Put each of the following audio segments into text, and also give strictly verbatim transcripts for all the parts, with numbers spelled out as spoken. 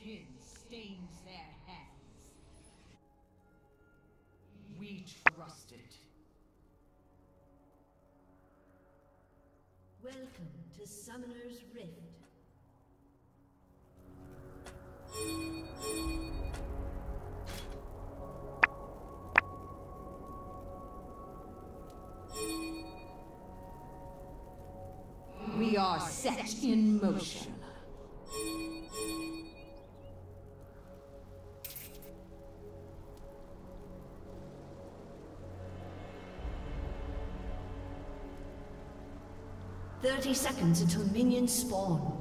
kin stains their hands. We trust it. Welcome to Summoner's Rift. We are set in motion. Thirty seconds until minions spawn.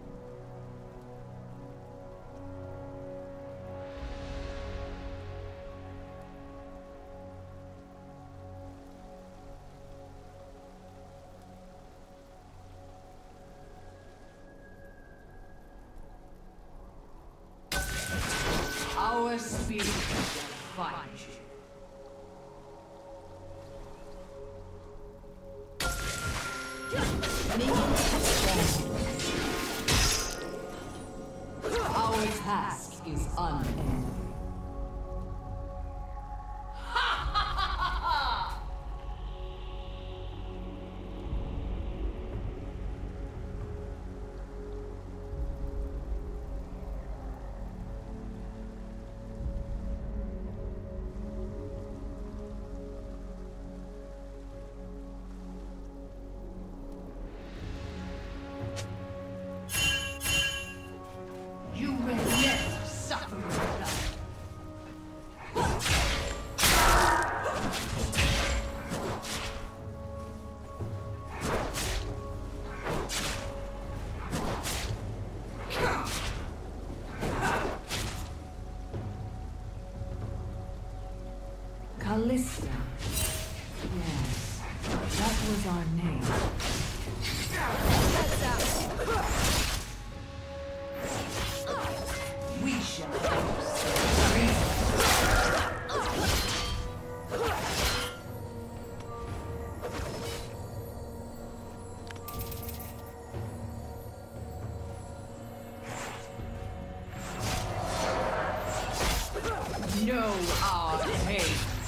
Our spirit shall find you. Our task is unending. Kalista. Yes, that was our name. We shall know our pain.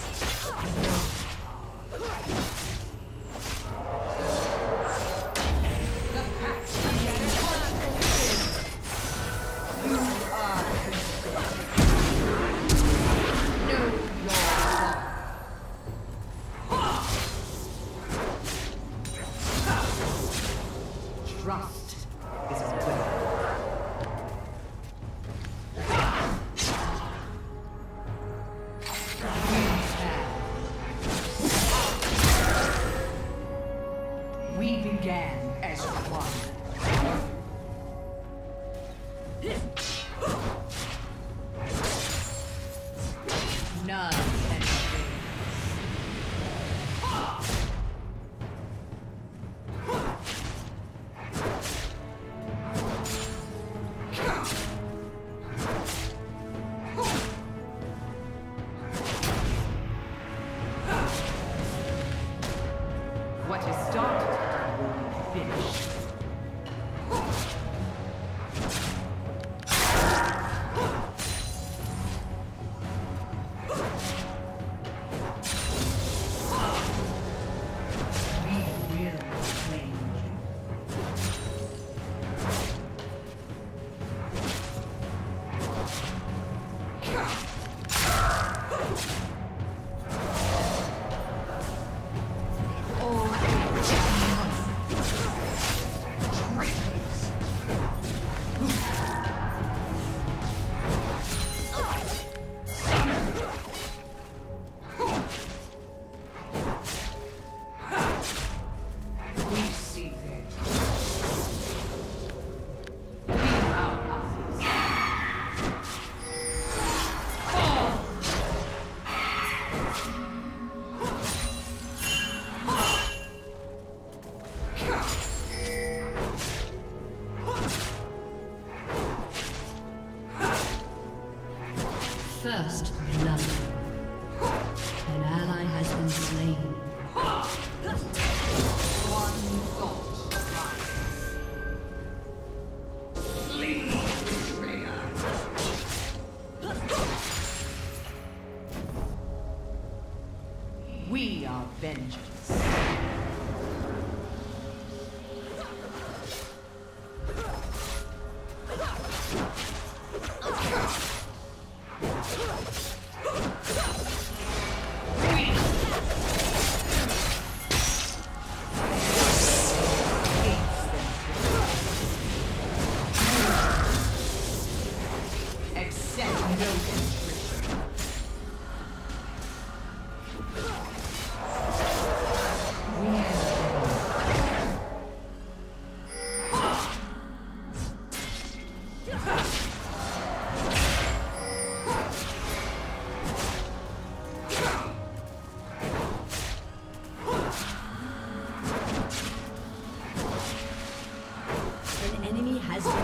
Trust is a weapon. We began as one. None can fail. What is started will be finished. We will claim you.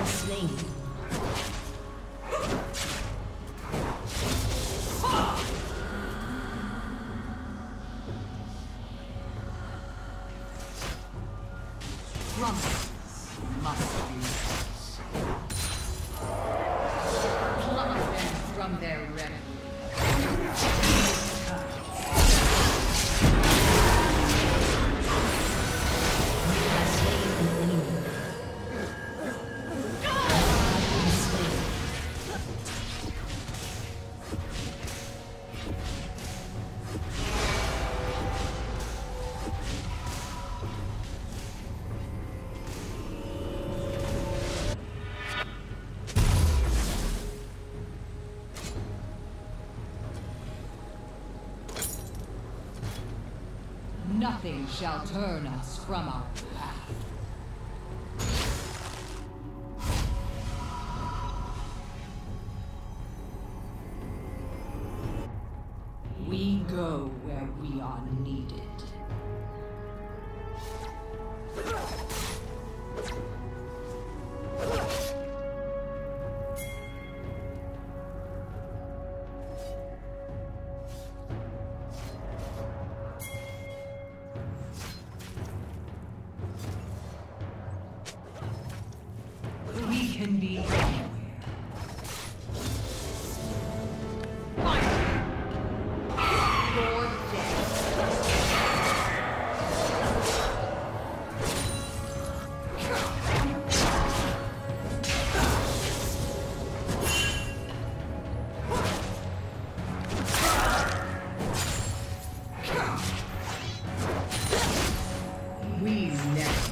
slain. Promises must be pluck them from their refuge. Nothing shall turn us from our path. We go where we are needed. We can be anywhere. Your we never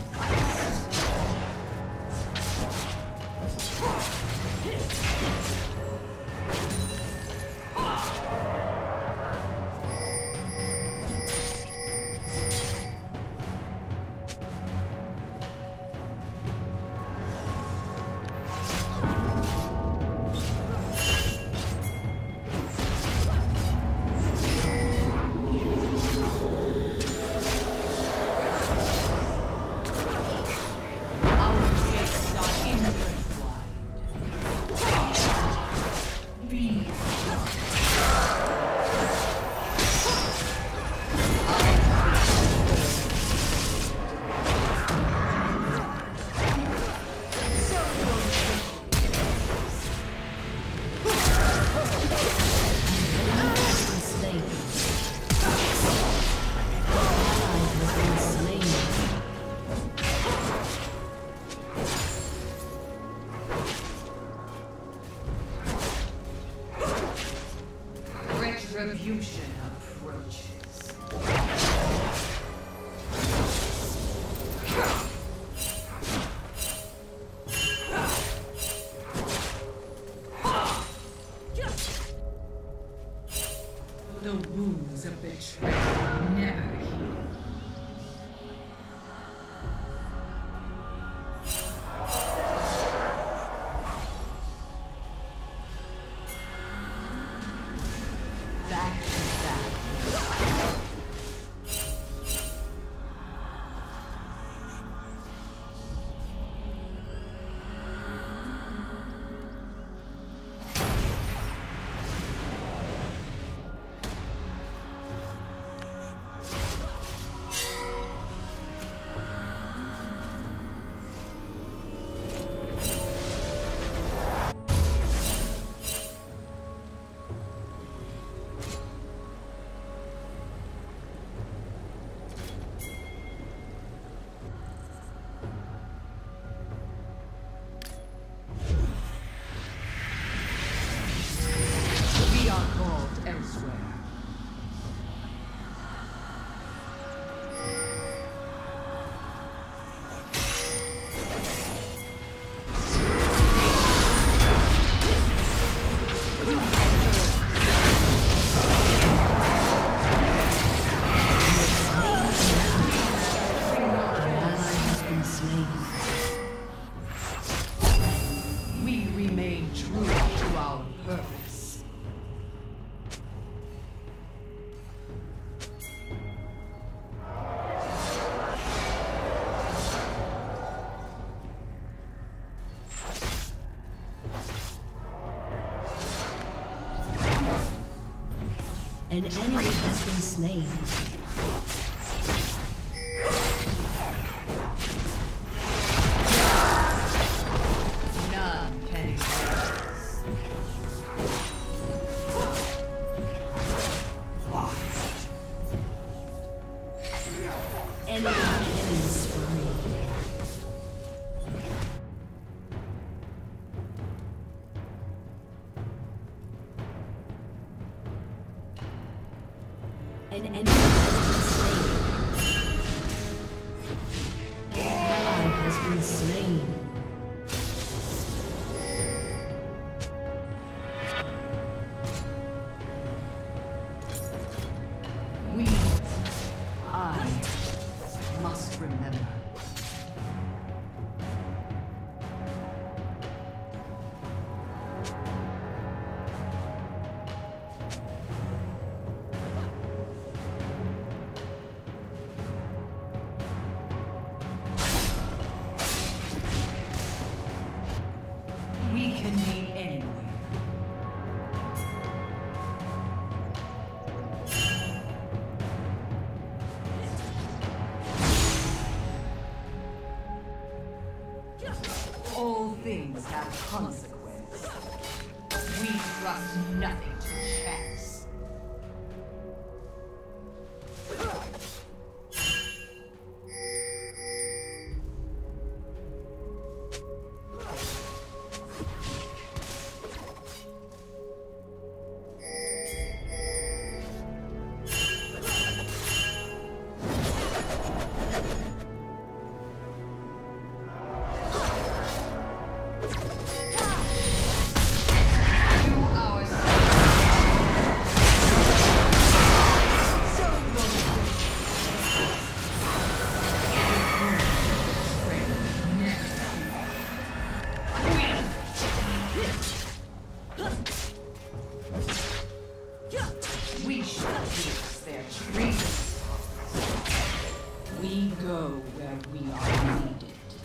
retribution approaches. The wounds of betrayal never heal. Back to back. An enemy has been slain. None can exist. Enemy killing spree. An enemy has been slain. An ally has been slain. We, I, must remember. We can be anywhere. All things have consequence. We trust nothing to chance. We shall fix their treason. We go where we are needed.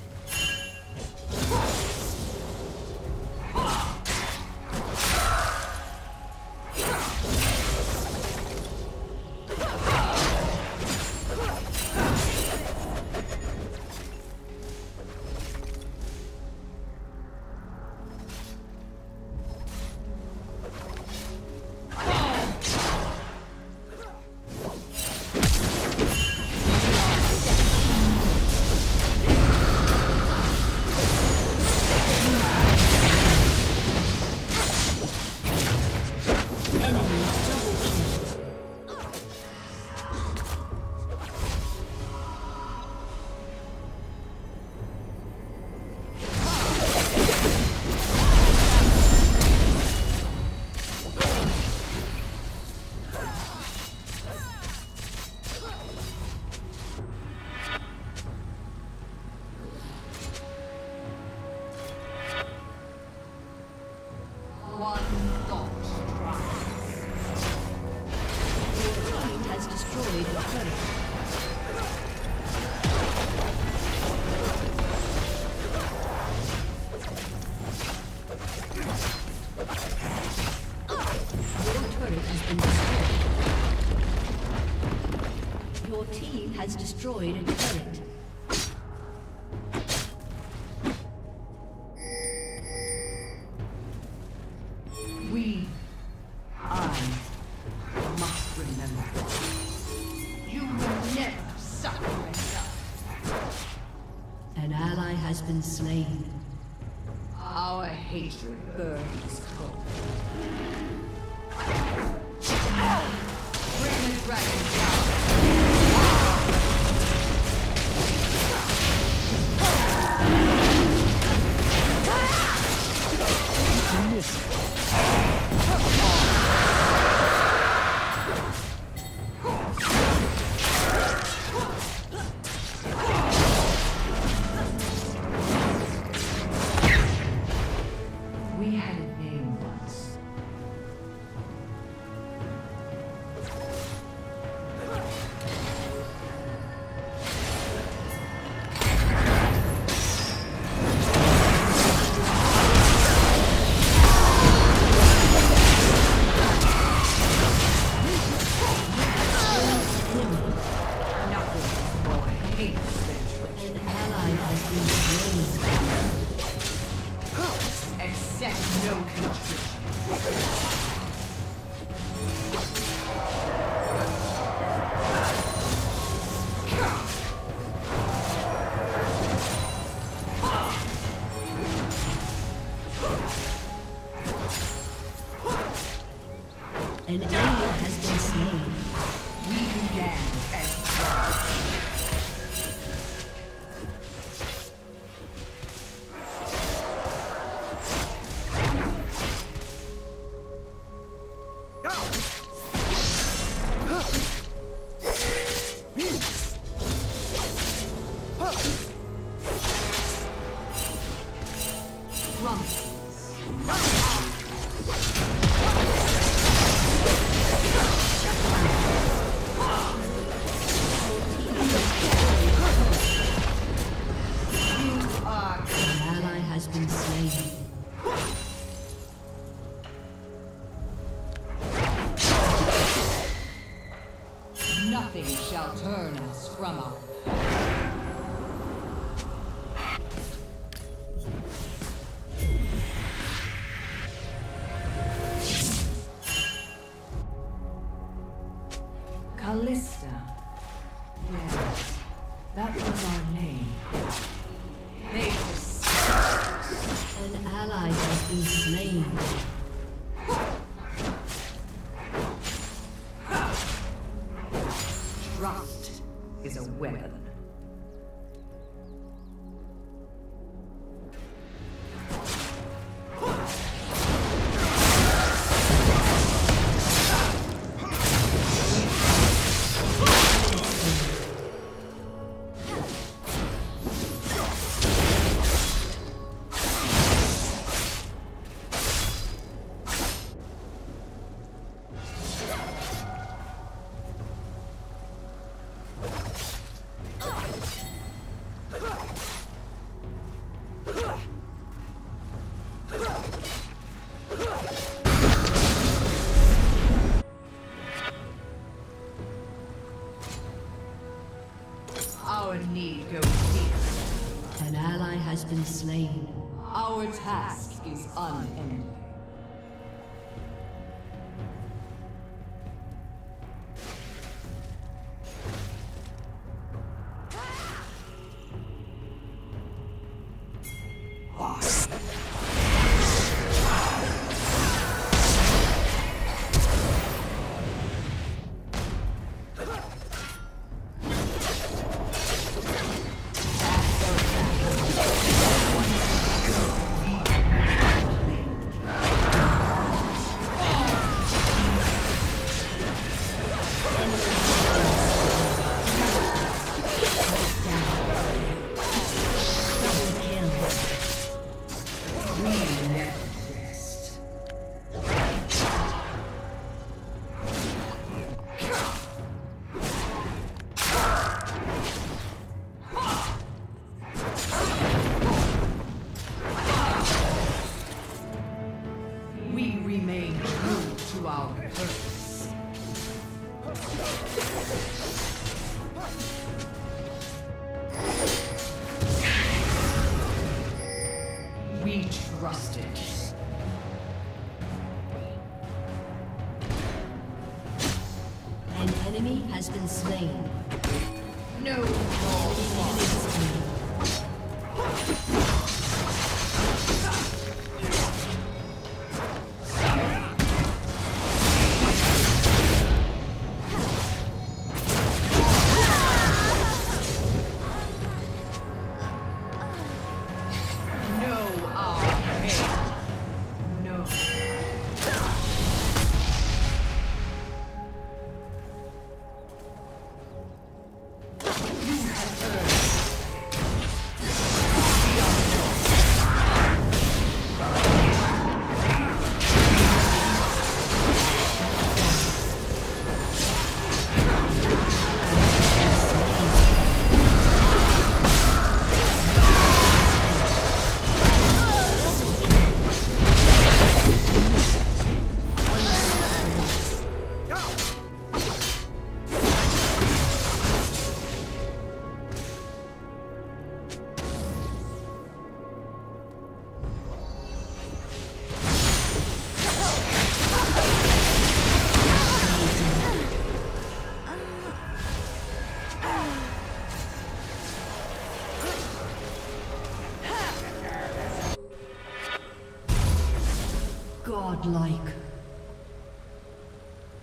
One thought Your team has destroyed the turret. Your turret has been destroyed. Your team has destroyed a turret. We, I, must remember. You will never suffer enough. An ally has been slain. Our hatred burns cold. Bring the dragon down. We had a name once. An enemy has been slain. We began as Nothing shall turn us from our Kalista. Yes, that was our name. They An ally has been slain. Trust is a weapon. Our need goes deep. An ally has been slain. Our task is unending. We remain true to our purpose. We trusted. An enemy has been slain. No more. Godlike.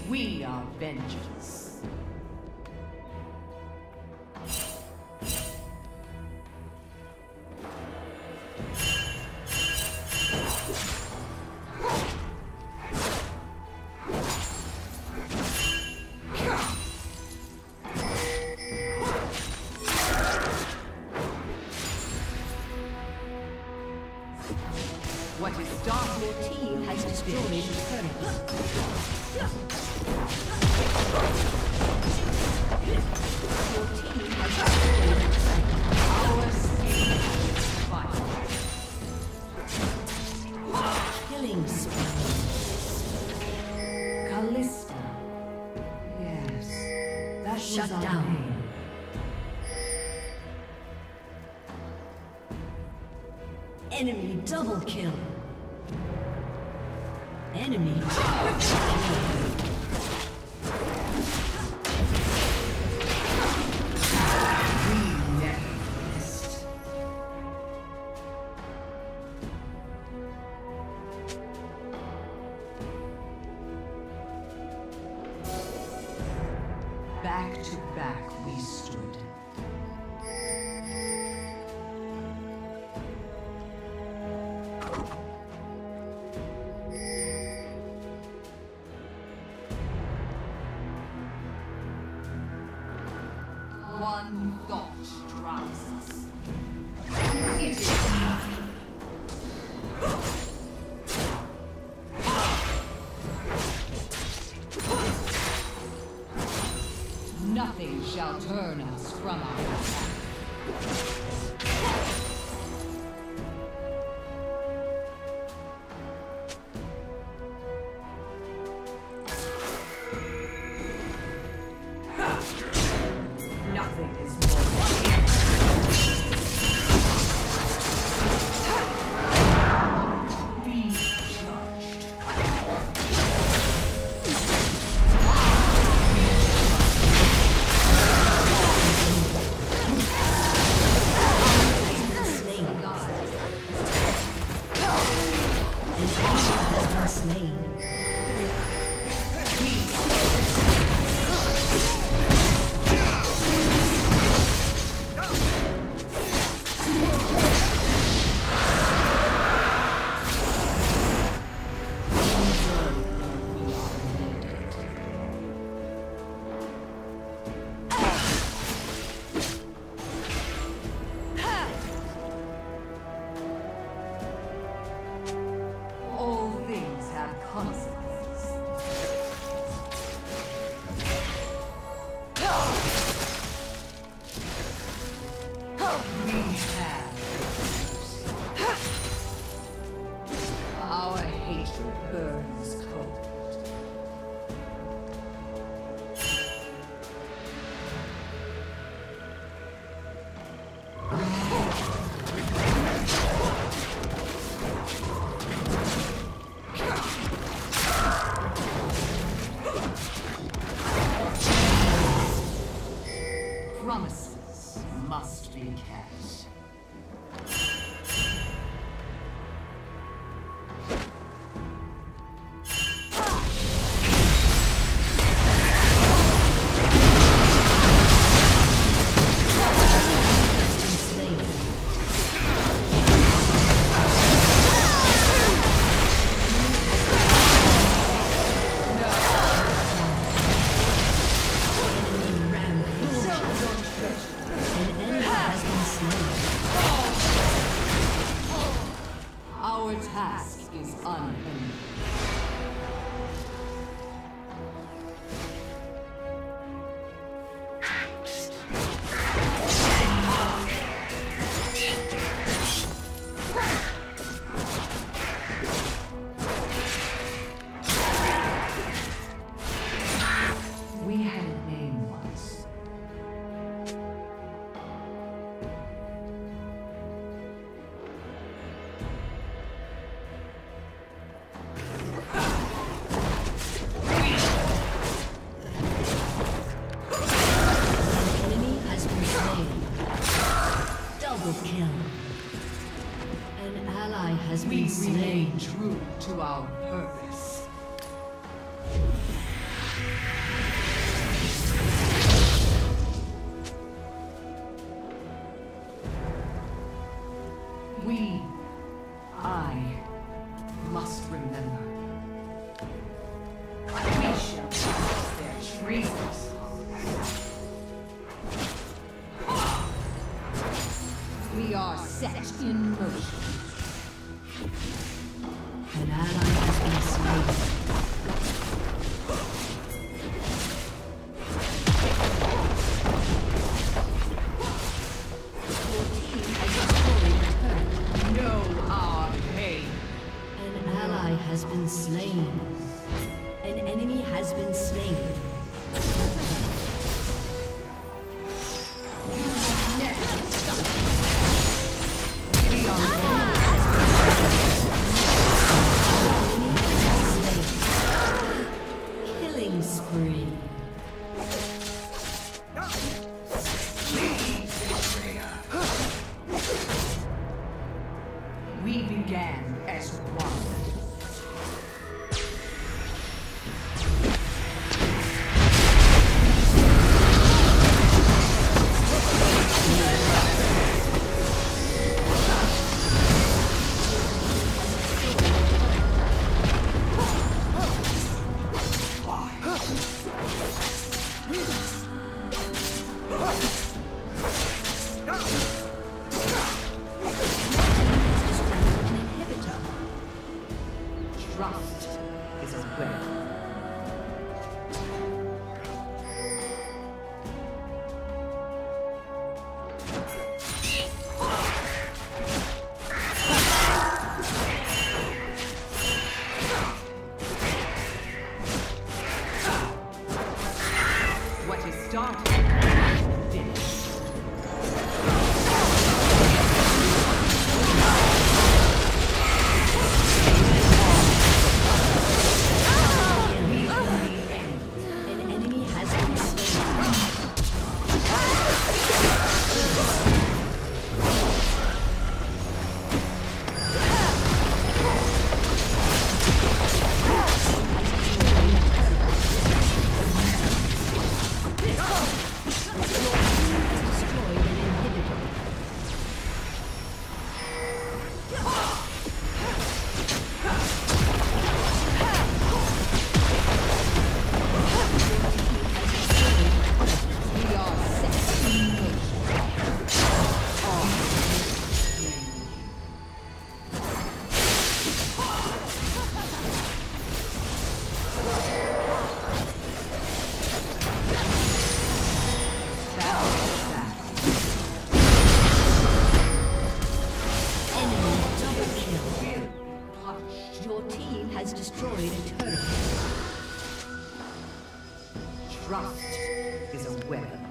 We are vengeance. What is dark? Your team has destroyed a turret. Your team has destroyed a turret. Our speed is fire. Killing spree. Kalista. Yes. That Shut was our down. name. Enemy double kill. Enemy triple kill. We never missed. Back to back we stood. One thought drives us. It is time. Nothing shall turn us from our path. Nothing is more be judged. Slain God. An enemy has been slain. All things have consequences. We have our hatred burns cold. Promises must be kept. Our task is unending. We had a name once. Enemy has been slain. Double kill. An ally has We been slain. remain true to our purpose. freezes. We are set in motion. An ally has been slain. Your team has destroyed the turret. Know our pain. An ally has been slain. An enemy has been slain. Killing spree. We began as one. Trust is a weapon. What is started, finished. An enemy has been slain. Destroyed an inhibitor. We are set in motion. Enemy double kill. Your team has destroyed a turret. Trust is a weapon.